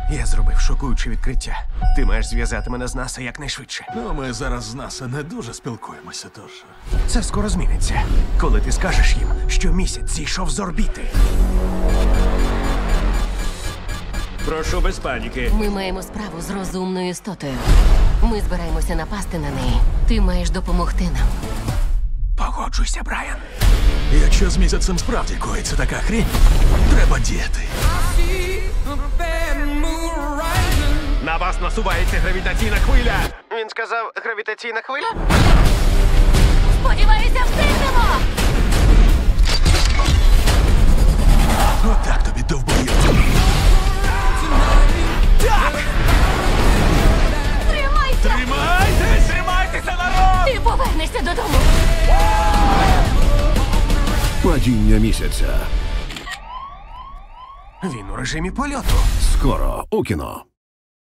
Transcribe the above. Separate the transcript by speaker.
Speaker 1: Я зробив шокуюче відкриття. Ти маєш зв'язати мене з НАСА якнайшвидше.
Speaker 2: Ну, ми зараз з НАСА не дуже спілкуємося, тож.
Speaker 1: Це скоро зміниться, коли ти скажеш їм, що місяць зійшов з орбіти.
Speaker 3: Прошу без паніки.
Speaker 4: Ми маємо справу з розумною істотою. Ми збираємося напасти на неї. Ти маєш допомогти нам.
Speaker 1: Погоджуйся, Брайан.
Speaker 2: Якщо з місяцем справді коїться така хрінь, треба діяти.
Speaker 3: На вас насувається гравітаційна хвиля.
Speaker 1: Він сказав, гравітаційна хвиля?
Speaker 4: Сподіваюся, встигнемо!
Speaker 2: Отак тобі довбою.
Speaker 4: Тримайся!
Speaker 3: Тримайтесь! Тримайтеся, народ!
Speaker 4: Ти повернешся додому!
Speaker 5: Падіння місяця.
Speaker 1: Він у режимі польоту.
Speaker 5: Скоро у кіно.